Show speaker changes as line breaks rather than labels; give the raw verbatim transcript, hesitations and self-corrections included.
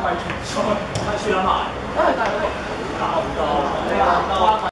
快去，快去了嘛！到到，对啊，到。